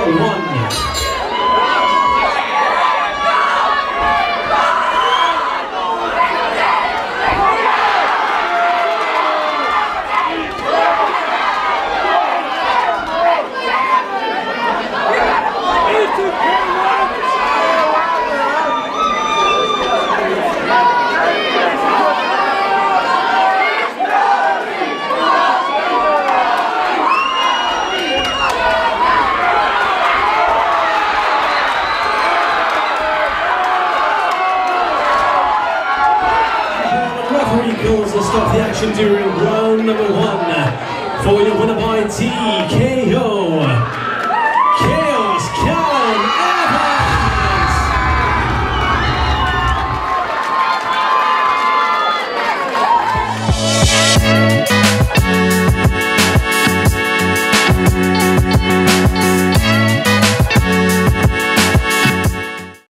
1. Calls to stop the action during round number 1 for your winner by T.